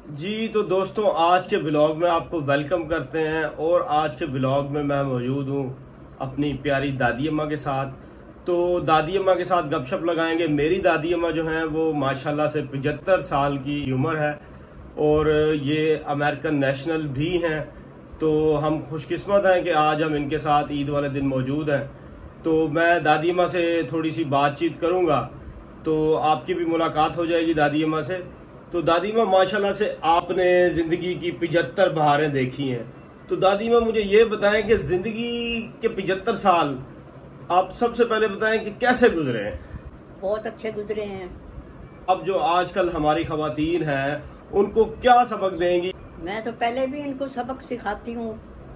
जी तो दोस्तों, आज के व्लॉग में आपको वेलकम करते हैं। और आज के व्लॉग में मैं मौजूद हूँ अपनी प्यारी दादी अम्मा के साथ। तो दादी अम्मा के साथ गपशप लगाएंगे। मेरी दादी अम्मा जो हैं वो माशाल्लाह से 75 साल की उम्र है और ये अमेरिकन नेशनल भी हैं। तो हम खुशकिस्मत हैं कि आज हम इनके साथ ईद वाले दिन मौजूद हैं। तो मैं दादी अम्मा से थोड़ी सी बातचीत करूँगा, तो आपकी भी मुलाकात हो जाएगी दादी अम्मा से। तो दादी माँ, माशाल्लाह से आपने जिंदगी की 75 बहारें देखी हैं। तो दादी माँ, मुझे ये बताएं कि जिंदगी के 75 साल आप सबसे पहले बताएं कि कैसे गुजरे हैं। बहुत अच्छे गुजरे हैं। अब जो आजकल हमारी खवातीन हैं उनको क्या सबक देंगी? मैं तो पहले भी इनको सबक सिखाती हूँ,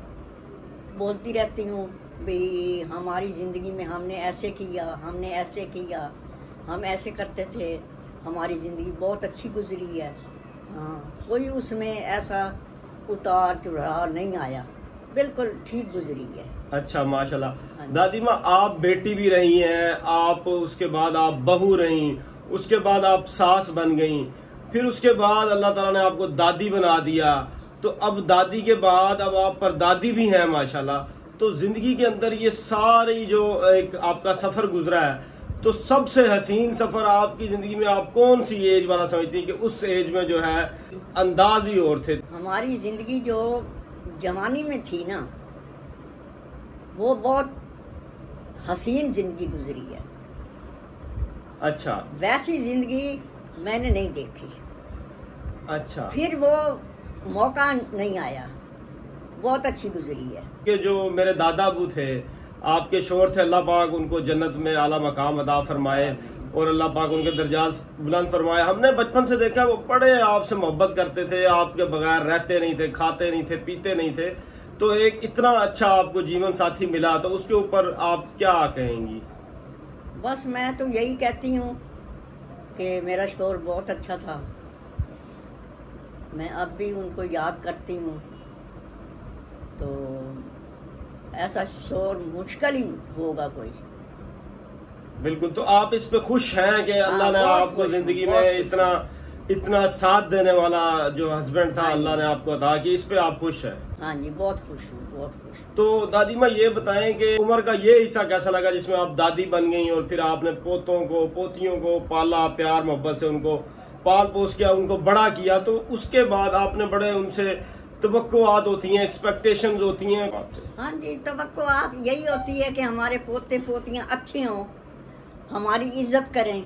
बोलती रहती हूँ भाई हमारी ज़िंदगी में हमने ऐसे किया, हमने ऐसे किया, हम ऐसे करते थे, हमारी ज़िंदगी बहुत अच्छी गुजरी है। हाँ, कोई उसमें ऐसा उतार चढ़ाव नहीं आया, बिल्कुल ठीक गुजरी है। अच्छा, माशाल्लाह। दादी माँ, आप बेटी भी रही हैं, आप उसके बाद आप बहू रही, उसके बाद आप सास बन गई, फिर उसके बाद अल्लाह ताला ने आपको दादी बना दिया। तो अब दादी के बाद अब आप परदादी भी हैं माशाल्लाह। तो जिंदगी के अंदर ये सारी जो एक आपका सफर गुजरा है, तो सबसे हसीन सफर आपकी जिंदगी में आप कौन सी एज वाला समझती हैं कि उस एज में जो है अंदाज ही और थे? हमारी जिंदगी जो जवानी में थी ना, वो बहुत हसीन जिंदगी गुजरी है। अच्छा, वैसी जिंदगी मैंने नहीं देखी। अच्छा, फिर वो मौका नहीं आया, बहुत अच्छी गुजरी है। कि जो मेरे दादा अबू थे, आपके शोर थे, अल्लाह पाक उनको जन्नत में आला मकाम अता फरमाए और अल्लाह पाक उनके दर्जात बुलंद फरमाए। हमने बचपन से देखा वो बड़े आपसे मोहब्बत करते थे, आपके बगैर रहते नहीं थे, खाते नहीं थे, पीते नहीं थे। तो एक इतना अच्छा आपको जीवन साथी मिला, तो उसके ऊपर आप क्या कहेंगी? बस मैं तो यही कहती हूँ कि मेरा शोर बहुत अच्छा था। मैं अब भी उनको याद करती हूँ। तो ऐसा शोर मुश्किल ही होगा कोई। बिल्कुल। तो आप इस पे खुश हैं कि अल्लाह ने आपको जिंदगी में इतना साथ देने वाला जो हस्बैंड था अल्लाह ने आपको अता किया, इस पे आप खुश हैं? हाँ जी, बहुत खुश हूँ, बहुत खुश। तो दादी माँ, ये बताएं कि उम्र का ये हिस्सा कैसा लगा जिसमें आप दादी बन गई और फिर आपने पोतों को पोतियों को पाला, प्यार मोहब्बत से उनको पाल पोस किया, उनको बड़ा किया। तो उसके बाद आपने बड़े उनसे तवक्कुआत होती हैं, एक्सपेक्टेशंस होती हैं आपसे? हाँ जी, तवक्कुआत यही होती है कि हमारे पोते पोतियाँ अच्छे हों, हमारी इज्जत करें।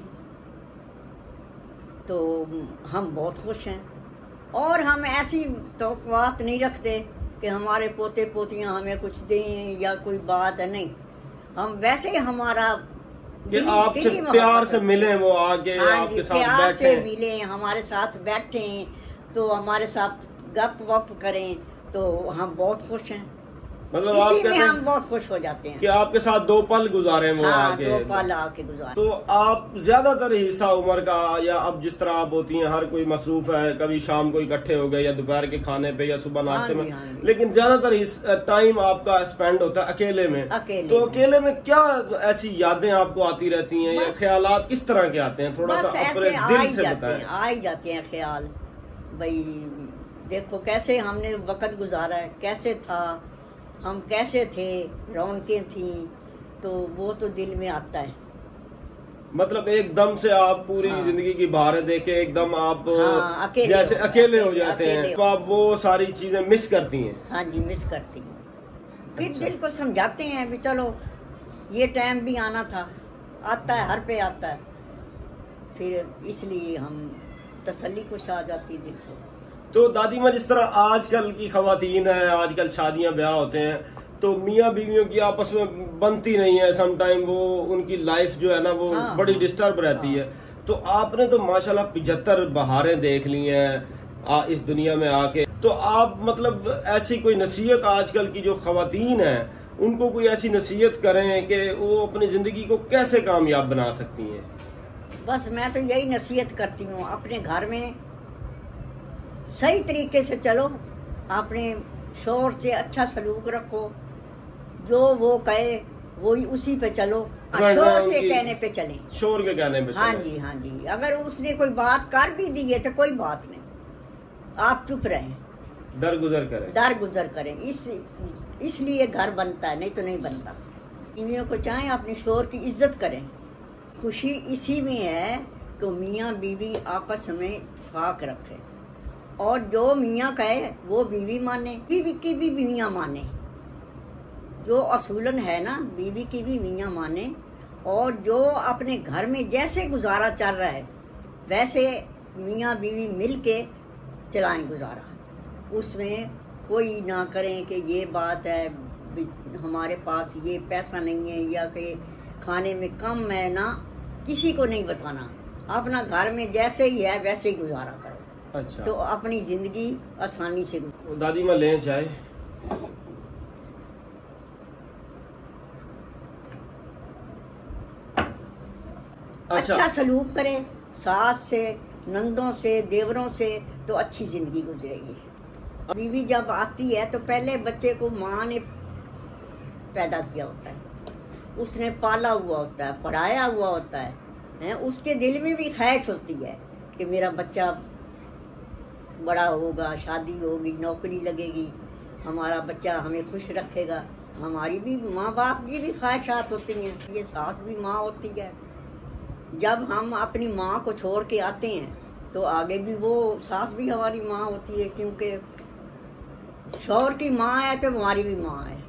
तो हम बहुत खुश हैं। और हम ऐसी तवक्कुआत नहीं रखते कि हमारे पोते पोतियाँ हमें कुछ दें या कोई बात है, नहीं। हम वैसे ही हमारा कि आपसे प्यार से मिले, वो आके आपके साथ प्यार से मिले, हमारे साथ बैठे, तो हमारे साथ गप वप करें, तो हम बहुत खुश हैं। मतलब इसी में हम बहुत खुश हो जाते हैं कि आपके साथ 2 पल गुजारे वो आके। 2 पल आके गुजारे। तो आप ज्यादातर हिस्सा उम्र का, या अब जिस तरह आप होती हैं, हर कोई मसरूफ है, कभी शाम को इकट्ठे हो गए या दोपहर के खाने पे या सुबह नाश्ते में, लेकिन ज्यादातर टाइम आपका स्पेंड होता है अकेले में। तो अकेले में क्या ऐसी यादें आपको आती रहती हैं या ख्यालात किस तरह के आते हैं? थोड़ा सा अपने दिल से बताएं। आ ही जाते हैं ख्याल। भाई देखो कैसे हमने वक्त गुजारा है, कैसे था, हम कैसे थे, रौनकें थी, तो वो तो दिल में आता है। मतलब एकदम से आप पूरी जिंदगी की बहारें देखे, एकदम आप जैसे अकेले हो जाते हैं, तो आप वो सारी चीजें मिस करती हैं? हाँ जी, मिस करती हूँ। फिर दिल को समझाते हैं भी चलो ये टाइम भी आना था, आता है, हर पे आता है। फिर इसलिए हम तसल्ली खुश आ जाती है दिल को। तो दादी माँ, जिस तरह आजकल की खवातीन है, आजकल शादियां ब्याह होते हैं, तो मियाँ बीवियों की आपस में बनती नहीं है। समटाइम वो उनकी लाइफ जो है ना वो बड़ी डिस्टर्ब रहती है। तो आपने तो माशाल्लाह 75 बहारें देख ली हैं इस दुनिया में आके। तो आप मतलब ऐसी कोई नसीहत आजकल की जो खवातीन है उनको कोई ऐसी नसीहत करें कि वो अपनी जिंदगी को कैसे कामयाब बना सकती हैं? बस मैं तो यही नसीहत करती हूँ, अपने घर में सही तरीके से चलो, अपने शोर से अच्छा सलूक रखो, जो वो कहे वही उसी पे चलो, शोर के कहने पे चलें। शोर के कहने पे हाँ जी, हाँ जी। अगर उसने कोई बात कर भी दी है तो कोई बात नहीं, आप चुप रहें, दर गुजर करें। इसलिए घर बनता है, नहीं तो नहीं बनता। बीवियों को चाहे अपने शोहर की इज्जत करें। खुशी इसी में है तो मियाँ बीवी आपस में इत्तेफाक रखें, और जो मियाँ कहे वो बीवी माने, बीवी की भी मियाँ माने। जो असूलन है ना, बीवी की भी मियाँ माने, और जो अपने घर में जैसे गुजारा चल रहा है वैसे मियाँ बीवी मिल के चलाएं गुजारा। उसमें कोई ना करें कि ये बात है हमारे पास ये पैसा नहीं है या कि खाने में कम है, ना किसी को नहीं बताना। अपना घर में जैसे ही है वैसे ही गुजारा करो। अच्छा। तो अपनी जिंदगी आसानी से। दादी माँ लें चाय। अच्छा सलूक करें सास से, नंदों से, देवरों से, तो अच्छी जिंदगी गुजरेगी। बीवी जब आती है तो पहले बच्चे को माँ ने पैदा किया होता है, उसने पाला हुआ होता है, पढ़ाया हुआ होता है, उसके दिल में भी ख्वाहिश होती है कि मेरा बच्चा बड़ा होगा, शादी होगी, नौकरी लगेगी, हमारा बच्चा हमें खुश रखेगा। हमारी भी माँ बाप की भी ख्वाहिशात होती हैं, ये सास भी माँ होती है। जब हम अपनी माँ को छोड़ के आते हैं तो आगे भी वो सास भी हमारी माँ होती है, क्योंकि शौहर की माँ है तो हमारी भी माँ है।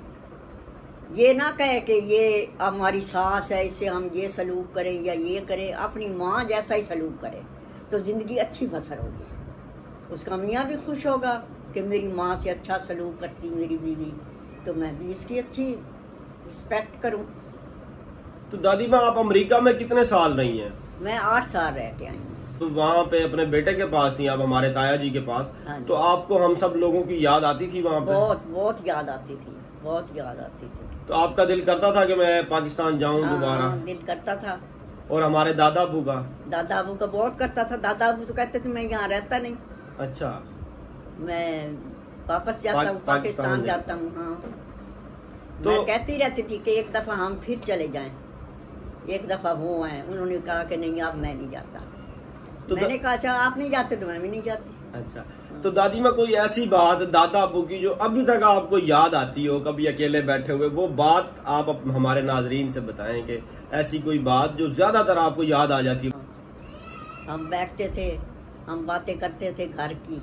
ये ना कहे कि ये हमारी सास है इससे हम ये सलूक करें या ये करें, अपनी माँ जैसा ही सलूक करें तो ज़िंदगी अच्छी बसर होगी। उसका मियाँ भी खुश होगा कि मेरी माँ से अच्छा सलूक करती मेरी बीवी, तो मैं भी इसकी अच्छी रिस्पेक्ट करूँ। तो दादी माँ आप अमेरिका में कितने साल रही हैं? मैं 8 साल रह के आई हूँ। तो वहाँ पे अपने बेटे के पास थी आप, हमारे ताया जी के पास। हाँ, तो आपको हम सब लोगों की याद आती थी वहाँ पे? बहुत याद आती थी, बहुत याद आती थी। तो आपका दिल करता था कि मैं पाकिस्तान जाऊँ दोबारा? दिल करता था। और हमारे दादा अबू का बहुत करता था। दादा अबू तो कहते थे मैं यहाँ रहता नहीं। अच्छा। मैं वापस जाता हूँ, पाकिस्तान जाता हूँ। हाँ, तो मैं कहती रहती थी कि एक दफा हम फिर चले जाएं। एक दफा वो हैं, उन्होंने कहा कि नहीं अब मैं नहीं जाता। तो मैंने कहा अच्छा आप नहीं जाते तो मैं भी नहीं जाती। अच्छा। तो दादी माँ कोई ऐसी बात दादा अबू की जो अभी तक आपको याद आती हो, कभी अकेले बैठे हुए, वो बात आप हमारे नाजरीन से बताएं कि ऐसी कोई बात जो ज्यादातर आपको याद आ जाती हो? हम बैठते थे, हम बातें करते थे घर की,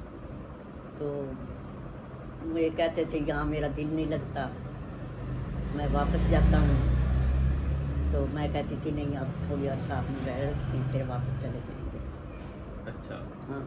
तो मुझे कहते थे यहाँ मेरा दिल नहीं लगता, मैं वापस जाता हूँ। तो मैं कहती थी नहीं आप थोड़ी अर्सा आपने रह फिर वापस चले जाएंगे। अच्छा। हाँ।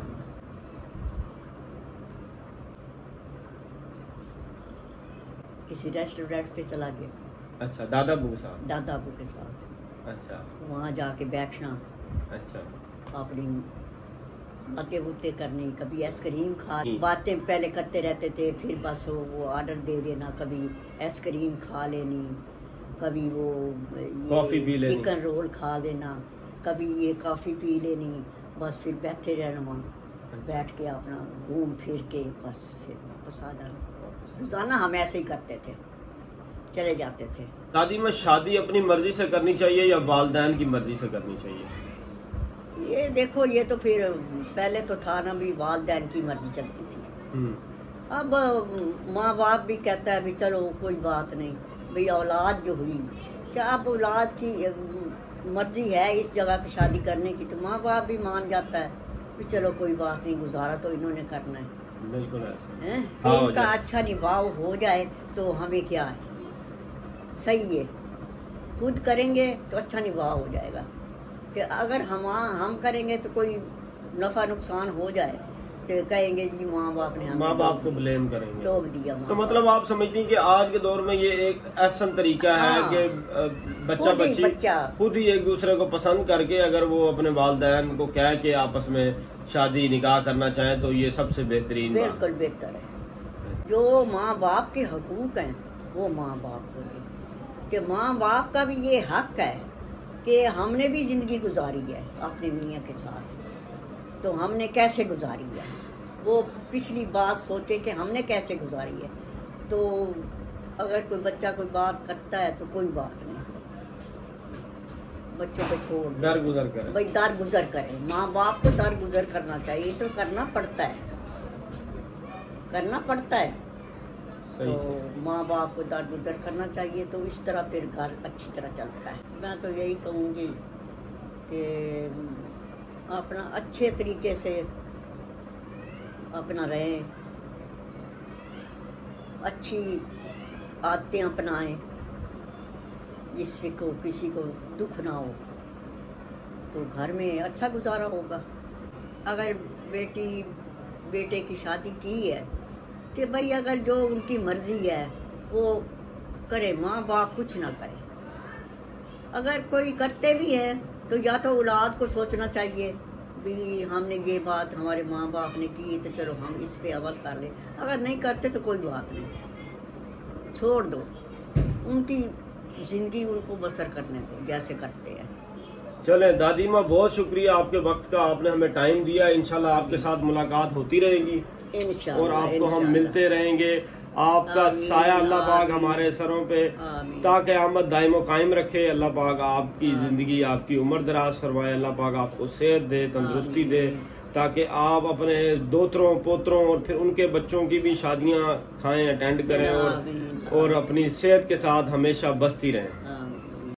किसी रेस्टोरेंट पे चला गया। अच्छा। दादा अबू के साथ? दादा अबू के साथ। अच्छा। वहाँ जाके बैठना। अच्छा। अपनी बातें बुतें करनी, कभी आइसक्रीम खा, बातें पहले करते रहते थे, फिर बस वो ऑर्डर दे देना, कभी आइसक्रीम खा लेनी, कभी वो कॉफी पी लेनी, चिकन रोल खा लेना, कभी ये कॉफ़ी पी लेनी, बस फिर बैठे रहना वहाँ। बैठ के अपना घूम फिर के बस फिर वापस आ जाना। रोजाना हम ऐसे ही करते थे, चले जाते थे। दादी में शादी अपनी मर्जी से करनी चाहिए या वालिदैन की मर्जी से करनी चाहिए? ये देखो, ये तो फिर पहले तो था ना भी वालिदैन की मर्जी चलती थी। अब माँ बाप भी कहता है भी चलो कोई बात नहीं, भाई औलाद जो हुई, क्या अब औलाद की मर्जी है इस जगह पे शादी करने की, तो माँ बाप भी मान जाता है कि चलो कोई बात नहीं, गुजारा तो इन्होंने करना है। बिल्कुल ऐसा है, इनका अच्छा निभाव हो जाए तो हमें क्या है, सही है। खुद करेंगे तो अच्छा निभाव हो जाएगा, कि अगर हम करेंगे तो कोई नफ़ा नुकसान हो जाए तो कहेंगे जी माँ बाप ने, माँ बाप को ब्लेम करेंगे, लोग दिया। तो मतलब आप समझती हैं कि आज के दौर में ये एक ऐसा तरीका है कि बच्चा बच्ची खुद ही एक दूसरे को पसंद करके अगर वो अपने वालिदैन को कह के आपस में शादी निकाह करना चाहे तो ये सबसे बेहतरीन, बिल्कुल बेहतर है। जो माँ बाप के हकूक हैं वो माँ बाप को दें, कि माँ बाप का भी ये हक है कि हमने भी जिंदगी गुजारी है अपने मियाँ के साथ, तो हमने कैसे गुजारी है वो पिछली बात सोचे कि हमने कैसे गुजारी है। तो अगर कोई बच्चा कोई बात करता है तो कोई बात नहीं, बच्चों पे छोड़ दो, दर गुजर करें, भाई दर गुजर करें। माँ बाप को दर गुजर करना चाहिए, तो करना पड़ता है, करना पड़ता है। सही तो से। माँ बाप को दर गुजर करना चाहिए, तो इस तरह फिर घर अच्छी तरह चलता है। मैं तो यही कहूँगी कि अपना अच्छे तरीके से अपना रहें, अच्छी आदतें अपनाएं, जिससे को किसी को दुख ना हो, तो घर में अच्छा गुजारा होगा। अगर बेटे की शादी की है तो भाई अगर जो उनकी मर्जी है वो करे, माँ बाप कुछ ना करे। अगर कोई करते भी है तो या तो औलाद को सोचना चाहिए भी हमने ये बात हमारे माँ बाप ने की तो चलो हम इस पे अमल कर लें। अगर नहीं करते तो कोई बात नहीं, छोड़ दो, उनकी जिंदगी उनको बसर करने दो जैसे करते हैं। चले दादी माँ, बहुत शुक्रिया आपके वक्त का, आपने हमें टाइम दिया। इंशाल्लाह आपके साथ मुलाकात होती रहेगी इंशाल्लाह, और आपको हम इंशाल्लाह। मिलते रहेंगे। आपका आमीन, साया अल्लाह पाक आमीन। हमारे सरों पे आमीन। ताकि आमद दाइमो कायम रखे। अल्लाह पाक आपकी आमीन। जिंदगी, आपकी उम्र दराज फरमाए। अल्लाह पाक आपको सेहत दे, तंदुरुस्ती दे, आमीन। ताकि आप अपने दोतरों पोतरों और फिर उनके बच्चों की भी शादियां खाएं, अटेंड करें आमीन। और अपनी सेहत के साथ हमेशा बसती रहें। आमीन।